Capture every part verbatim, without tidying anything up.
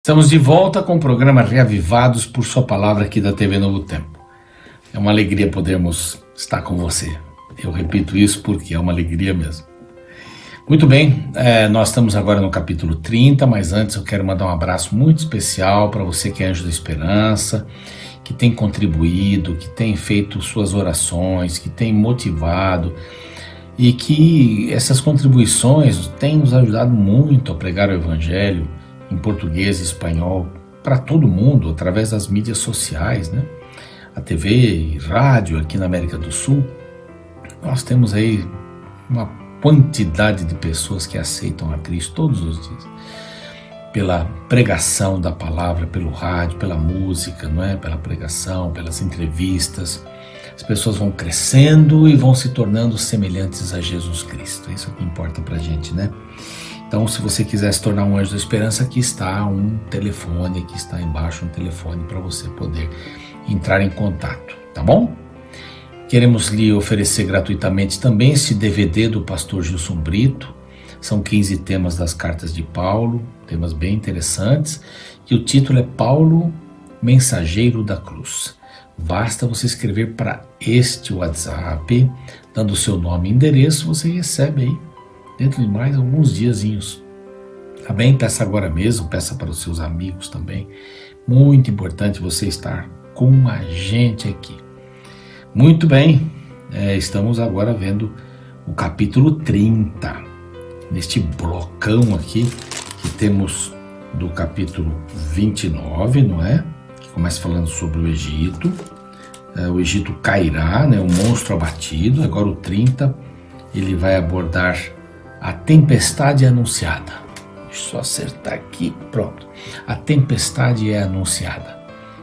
Estamos de volta com o programa Reavivados por Sua Palavra aqui da T V Novo Tempo. É uma alegria podermos estar com você. Eu repito isso porque é uma alegria mesmo. Muito bem, é, nós estamos agora no capítulo trinta, mas antes eu quero mandar um abraço muito especial para você que é Anjo da Esperança, que tem contribuído, que tem feito suas orações, que tem motivado e que essas contribuições têm nos ajudado muito a pregar o Evangelho em português e espanhol para todo mundo, através das mídias sociais, né? A T V e rádio aqui na América do Sul. Nós temos aí uma quantidade de pessoas que aceitam a Cristo todos os dias, pela pregação da palavra, pelo rádio, pela música, não é? Pela pregação, pelas entrevistas. As pessoas vão crescendo e vão se tornando semelhantes a Jesus Cristo. Isso é o que importa pra gente, né? Então, se você quiser se tornar um anjo da esperança, aqui está um telefone, aqui está embaixo um telefone para você poder entrar em contato, tá bom? Queremos lhe oferecer gratuitamente também esse D V D do pastor Gilson Brito. São quinze temas das cartas de Paulo, temas bem interessantes, e o título é Paulo, Mensageiro da Cruz. Basta você escrever para este WhatsApp, dando o seu nome e endereço, você recebe aí dentro de mais alguns diazinhos. Tá bem? Peça agora mesmo, peça para os seus amigos também. Muito importante você estar com a gente aqui. Muito bem, é, estamos agora vendo o capítulo trinta. Neste blocão aqui, que temos do capítulo vinte e nove, não é? Que começa falando sobre o Egito. É, o Egito cairá, né? O monstro abatido. Agora o trinta, ele vai abordar a tempestade anunciada. Deixa eu só acertar aqui, pronto. A tempestade é anunciada.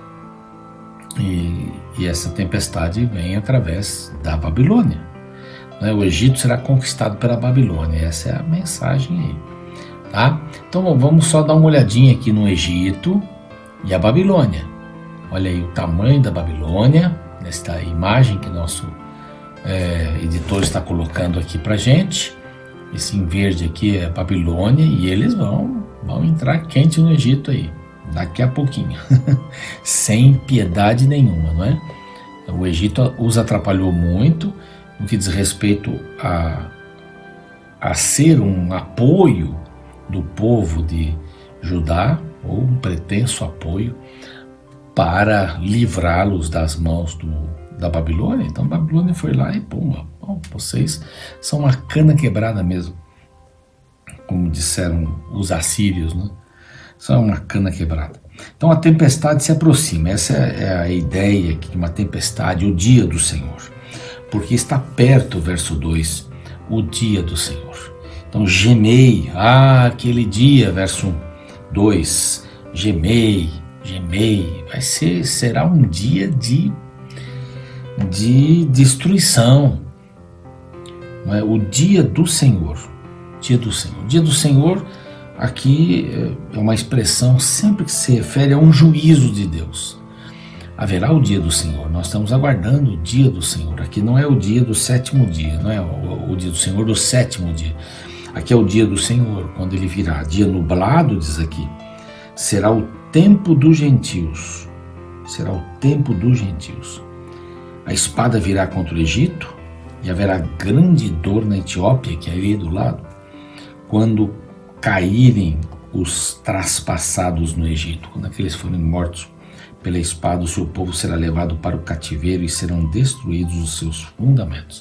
E, e essa tempestade vem através da Babilônia. Né? O Egito será conquistado pela Babilônia. Essa é a mensagem aí. Tá? Então vamos só dar uma olhadinha aqui no Egito e a Babilônia. Olha aí o tamanho da Babilônia, nesta imagem que nosso é, editor está colocando aqui pra gente. Esse em verde aqui é Babilônia e eles vão, vão entrar quente no Egito aí, daqui a pouquinho, sem piedade nenhuma, não é? O Egito os atrapalhou muito no que diz respeito a, a ser um apoio do povo de Judá, ou um pretenso apoio para livrá-los das mãos do, da Babilônia. Então a Babilônia foi lá e pum, bom, vocês são uma cana quebrada mesmo, como disseram os assírios, né? São uma cana quebrada. Então a tempestade se aproxima. Essa é a ideia aqui de uma tempestade, o dia do Senhor, porque está perto, verso dois, o dia do Senhor. Então gemei, ah, aquele dia, verso dois, gemei, gemei, vai ser, será um dia de, de destruição. Não é? O dia do Senhor, dia do Senhor, dia do Senhor aqui é uma expressão sempre que se refere a um juízo de Deus. Haverá o dia do Senhor, nós estamos aguardando o dia do Senhor. Aqui não é o dia do sétimo dia, não é o, o dia do Senhor do sétimo dia. Aqui é o dia do Senhor, quando ele virá. Dia nublado, diz aqui, será o tempo dos gentios. Será o tempo dos gentios. A espada virá contra o Egito e haverá grande dor na Etiópia, que é aí do lado, quando caírem os traspassados no Egito, quando aqueles forem mortos pela espada, o seu povo será levado para o cativeiro e serão destruídos os seus fundamentos.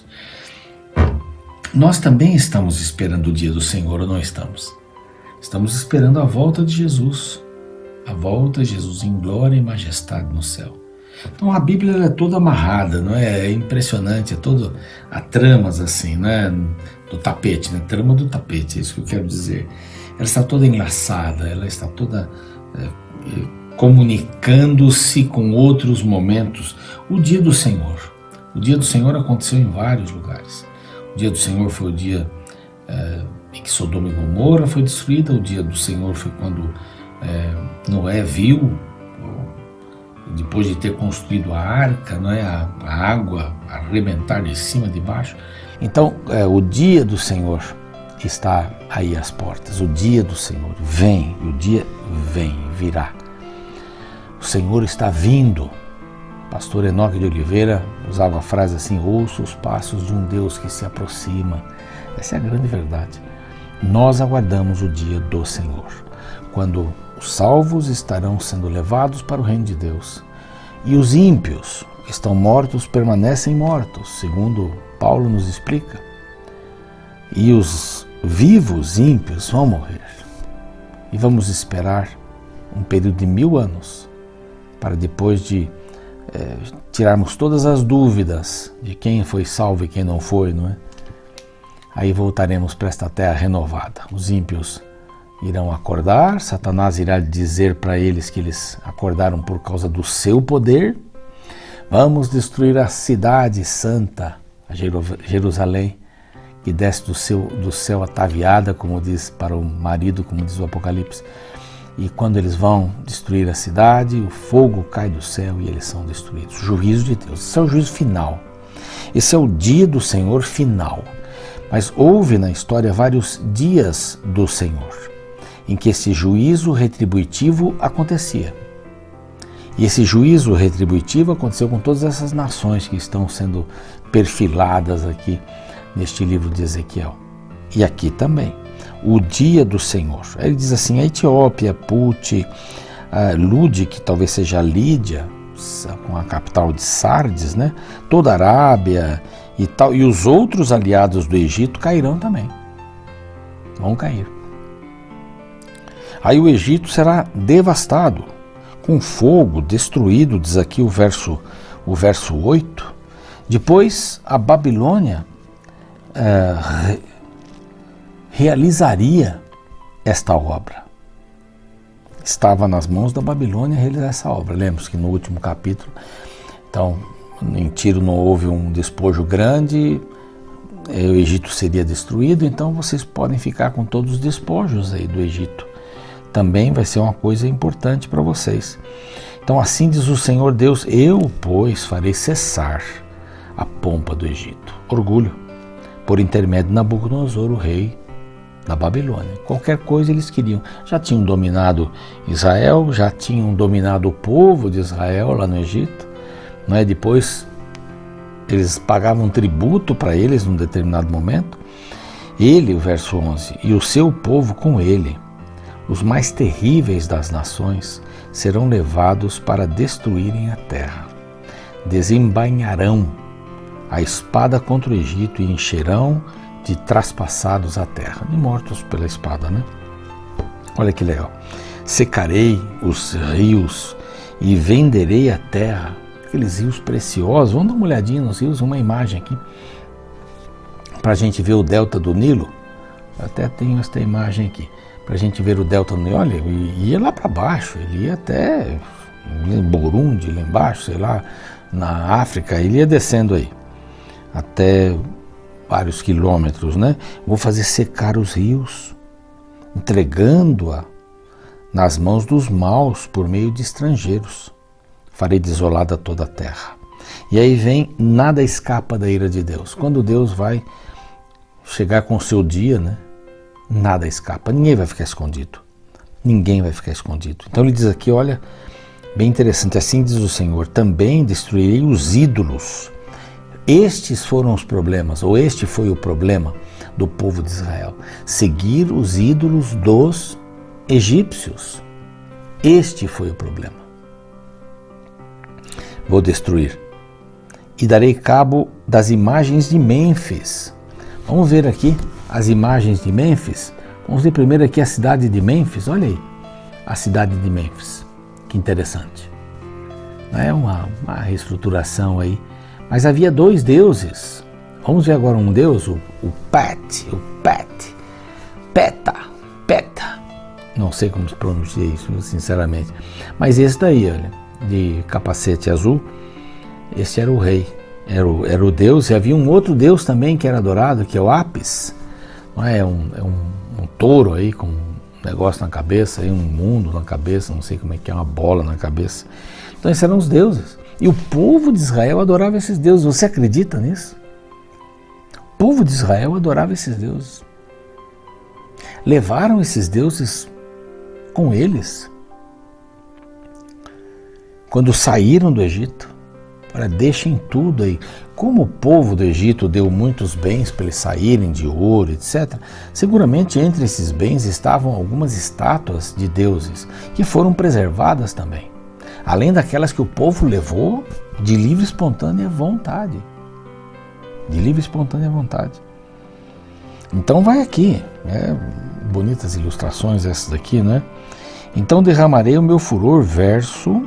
Nós também estamos esperando o dia do Senhor, ou não estamos? Estamos esperando a volta de Jesus, a volta de Jesus em glória e majestade no céu. Então a Bíblia é toda amarrada, não é? É impressionante, é toda a tramas assim, né? Do tapete, né? Trama do tapete, é isso que eu quero dizer. Ela está toda enlaçada, ela está toda é, é, comunicando-se com outros momentos. O dia do Senhor, o dia do Senhor aconteceu em vários lugares. O dia do Senhor foi o dia é, em que Sodoma e Gomorra foi destruída. O dia do Senhor foi quando é, Noé viu, depois de ter construído a arca, não é? a, a água arrebentar de cima e de baixo. Então, é, o dia do Senhor está aí às portas. O dia do Senhor vem, o dia vem, virá. O Senhor está vindo. Pastor Enoque de Oliveira usava a frase assim: ouço os passos de um Deus que se aproxima. Essa é a grande verdade. Nós aguardamos o dia do Senhor, quando os salvos estarão sendo levados para o reino de Deus e os ímpios que estão mortos permanecem mortos, segundo Paulo nos explica, e os vivos ímpios vão morrer. E vamos esperar um período de mil anos para, depois de é, tirarmos todas as dúvidas de quem foi salvo e quem não foi, não é? Aí voltaremos para esta terra renovada. Os ímpios irão acordar, Satanás irá dizer para eles que eles acordaram por causa do seu poder. Vamos destruir a cidade santa, a Jerusalém, que desce do, seu, do céu ataviada, como diz para o marido, como diz o Apocalipse. E quando eles vão destruir a cidade, o fogo cai do céu e eles são destruídos. Juízo de Deus. Esse é o juízo final. Esse é o dia do Senhor final. Mas houve na história vários dias do Senhor, em que esse juízo retributivo acontecia. E esse juízo retributivo aconteceu com todas essas nações que estão sendo perfiladas aqui neste livro de Ezequiel. E aqui também. O dia do Senhor. Ele diz assim: a Etiópia, Put, a Lud, que talvez seja a Lídia, com a capital de Sardes, né? Toda a Arábia e tal, e os outros aliados do Egito cairão também. Vão cair. Aí o Egito será devastado, com fogo, destruído, diz aqui o verso, o verso oito. Depois a Babilônia é, realizaria esta obra. Estava nas mãos da Babilônia realizar essa obra. Lembra-se que no último capítulo, então, em Tiro não houve um despojo grande, o Egito seria destruído, então vocês podem ficar com todos os despojos aí do Egito. Também vai ser uma coisa importante para vocês. Então assim diz o Senhor Deus: eu, pois, farei cessar a pompa do Egito. Orgulho, por intermédio de Nabucodonosor, o rei da Babilônia. Qualquer coisa eles queriam. Já tinham dominado Israel, já tinham dominado o povo de Israel lá no Egito. Não é? Depois eles pagavam tributo para eles num determinado momento. Ele, o verso onze, e o seu povo com ele, os mais terríveis das nações, serão levados para destruírem a terra. Desembainharão a espada contra o Egito e encherão de traspassados a terra, de mortos pela espada, né? Olha que legal. Secarei os rios e venderei a terra, aqueles rios preciosos. Vamos dar uma olhadinha nos rios, uma imagem aqui, para a gente ver o delta do Nilo. Até tenho esta imagem aqui, para a gente ver o delta do Nilo. Olha, ia lá para baixo, ele ia até em Burundi, lá embaixo, sei lá, na África, ele ia descendo aí, até vários quilômetros, né? Vou fazer secar os rios, entregando-a nas mãos dos maus por meio de estrangeiros. Farei desolada toda a terra. E aí vem: nada escapa da ira de Deus. Quando Deus vai chegar com o seu dia, né? Nada escapa. Ninguém vai ficar escondido. Ninguém vai ficar escondido. Então ele diz aqui, olha, bem interessante. Assim diz o Senhor: também destruirei os ídolos. Estes foram os problemas, ou este foi o problema do povo de Israel. Seguir os ídolos dos egípcios. Este foi o problema. Vou destruir. E darei cabo das imagens de Mênfis. Vamos ver aqui as imagens de Mênfis. Vamos ver primeiro aqui a cidade de Mênfis. Olha aí, a cidade de Mênfis. Que interessante. É uma, uma reestruturação aí. Mas havia dois deuses. Vamos ver agora um deus, o, o Pet, o Pet, Peta, Peta. Não sei como se pronuncia isso, sinceramente. Mas esse daí, olha, de capacete azul, esse era o rei, era o, era o deus. E havia um outro deus também que era adorado, que é o Apis. Não é? É um, é um, um touro aí com um negócio na cabeça, aí um mundo na cabeça, não sei como é que é, uma bola na cabeça. Então esses eram os deuses. E o povo de Israel adorava esses deuses. Você acredita nisso? O povo de Israel adorava esses deuses. levaram esses deuses com eles. Quando saíram do Egito, olha, deixem tudo aí. Como o povo do Egito deu muitos bens para eles saírem, de ouro, etcétera, seguramente entre esses bens estavam algumas estátuas de deuses que foram preservadas também, além daquelas que o povo levou de livre e espontânea vontade. De livre e espontânea vontade. Então vai aqui, né? Bonitas ilustrações essas daqui, né? Então derramarei o meu furor, verso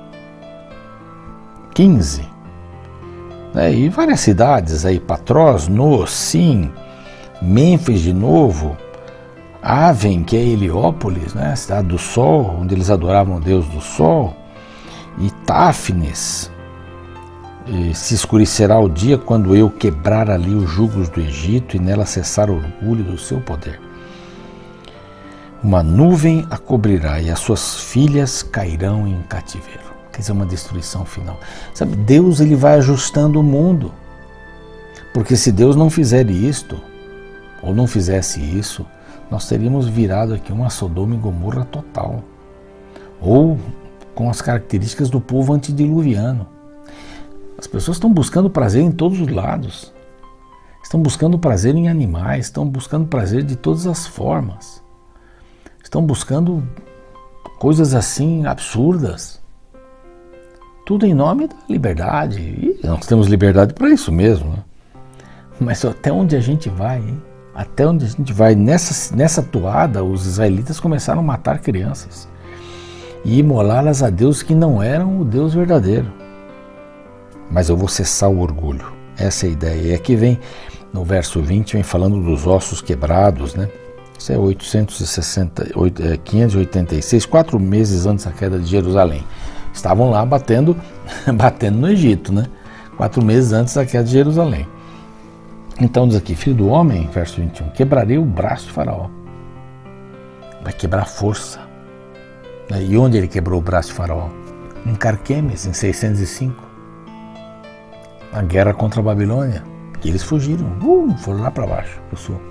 quinze. É, e várias cidades aí, Patros, No, Sim, Mênfis de novo, Aven, que é Heliópolis, né, a cidade do sol, onde eles adoravam o deus do sol, e Táfnis. E se escurecerá o dia quando eu quebrar ali os jugos do Egito e nela cessar o orgulho do seu poder. Uma nuvem a cobrirá e as suas filhas cairão em cativeiro. Quer dizer, uma destruição final. Sabe, Deus ele vai ajustando o mundo. Porque se Deus não fizer isto, ou não fizesse isso, nós teríamos virado aqui uma Sodoma e Gomorra total. Ou com as características do povo antediluviano. As pessoas estão buscando prazer em todos os lados. Estão buscando prazer em animais, estão buscando prazer de todas as formas. Estão buscando coisas assim absurdas. Tudo em nome da liberdade. E nós temos liberdade para isso mesmo. Né? Mas até onde a gente vai, hein? Até onde a gente vai? Nessa, nessa toada, os israelitas começaram a matar crianças e imolá-las a Deus que não eram o Deus verdadeiro. Mas eu vou cessar o orgulho. Essa é a ideia. E aqui vem, no verso vinte, vem falando dos ossos quebrados, né? Isso é oitocentos e sessenta, quinhentos e oitenta e seis, quatro meses antes da queda de Jerusalém. Estavam lá batendo, batendo no Egito, né? Quatro meses antes da queda de Jerusalém. Então diz aqui, filho do homem, verso vinte e um, quebrarei o braço de Faraó. Vai quebrar a força. E onde ele quebrou o braço de Faraó? Em Carquemes, em seiscentos e cinco. A guerra contra a Babilônia. E eles fugiram, uh, foram lá para baixo, para o sul.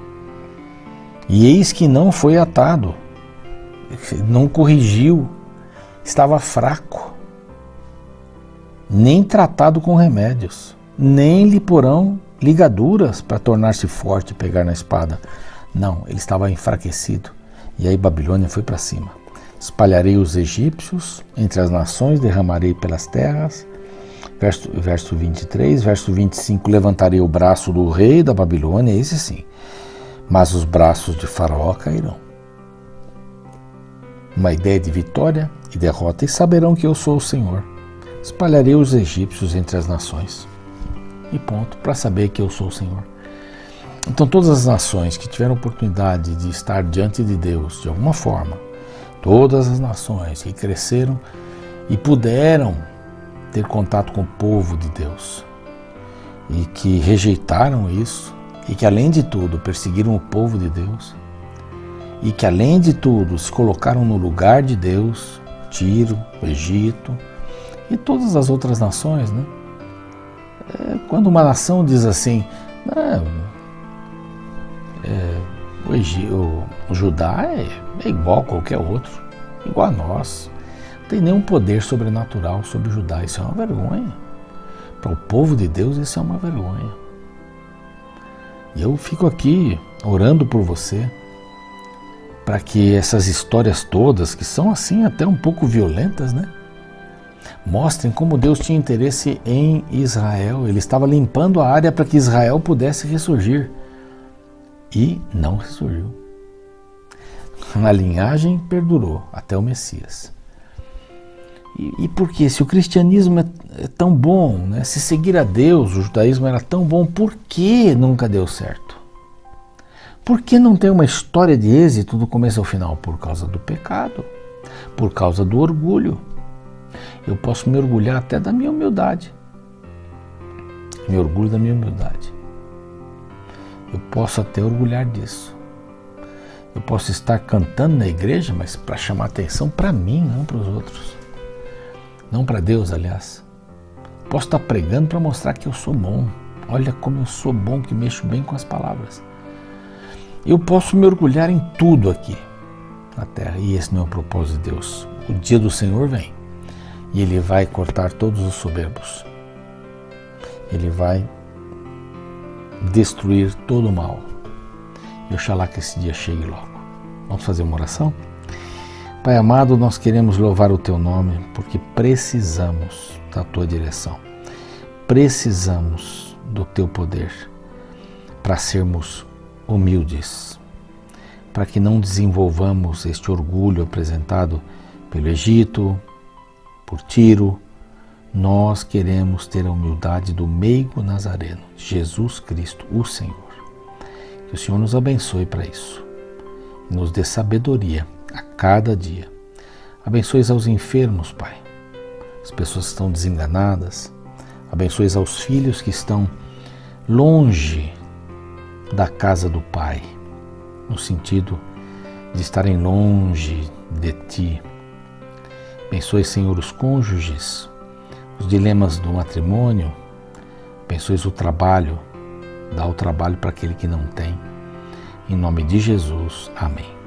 E eis que não foi atado, não corrigiu, estava fraco, nem tratado com remédios, nem lhe porão ligaduras para tornar-se forte e pegar na espada. Não, ele estava enfraquecido. E aí Babilônia foi para cima. Espalharei os egípcios entre as nações, derramarei pelas terras. Verso, verso vinte e três, verso vinte e cinco, levantarei o braço do rei da Babilônia, esse sim, mas os braços de Faraó cairão. Uma ideia de vitória e derrota, e saberão que eu sou o Senhor. Espalharei os egípcios entre as nações. E ponto, para saber que eu sou o Senhor. Então todas as nações que tiveram oportunidade de estar diante de Deus, de alguma forma, todas as nações que cresceram e puderam ter contato com o povo de Deus, e que rejeitaram isso, e que além de tudo perseguiram o povo de Deus, e que além de tudo se colocaram no lugar de Deus, Tiro, Egito e todas as outras nações, né? É, quando uma nação diz assim, não, é, o, Egito, o, o Judá é, é igual a qualquer outro, igual a nós, não tem nenhum poder sobrenatural sobre o Judá, isso é uma vergonha. Para o povo de Deus isso é uma vergonha. E eu fico aqui orando por você, para que essas histórias todas, que são assim até um pouco violentas, né? Mostrem como Deus tinha interesse em Israel. Ele estava limpando a área para que Israel pudesse ressurgir. E não ressurgiu. A linhagem perdurou até o Messias. E, e por quê? Se o cristianismo é, é tão bom, né? Se seguir a Deus, o judaísmo era tão bom, por que nunca deu certo? Por que não tem uma história de êxito do começo ao final? Por causa do pecado, por causa do orgulho. Eu posso me orgulhar até da minha humildade. Me orgulho da minha humildade. Eu posso até orgulhar disso. Eu posso estar cantando na igreja, mas para chamar atenção para mim, não para os outros. Não para Deus, aliás. Posso estar pregando para mostrar que eu sou bom. Olha como eu sou bom, que mexo bem com as palavras. Eu posso me orgulhar em tudo aqui na terra, e esse não é o propósito de Deus. O dia do Senhor vem e Ele vai cortar todos os soberbos. Ele vai destruir todo o mal. E oxalá que esse dia chegue logo. Vamos fazer uma oração? Pai amado, nós queremos louvar o Teu nome porque precisamos da Tua direção. Precisamos do Teu poder para sermos humildes, para que não desenvolvamos este orgulho apresentado pelo Egito, por Tiro. Nós queremos ter a humildade do meigo nazareno, Jesus Cristo, o Senhor. Que o Senhor nos abençoe para isso e nos dê sabedoria a cada dia. Abençoe aos enfermos, Pai, as pessoas que estão desenganadas. Abençoe aos filhos que estão longe da casa do Pai, no sentido de estarem longe de Ti. Abençoe, Senhor, os cônjuges, os dilemas do matrimônio. Abençoe o trabalho, dá o trabalho para aquele que não tem. Em nome de Jesus, amém.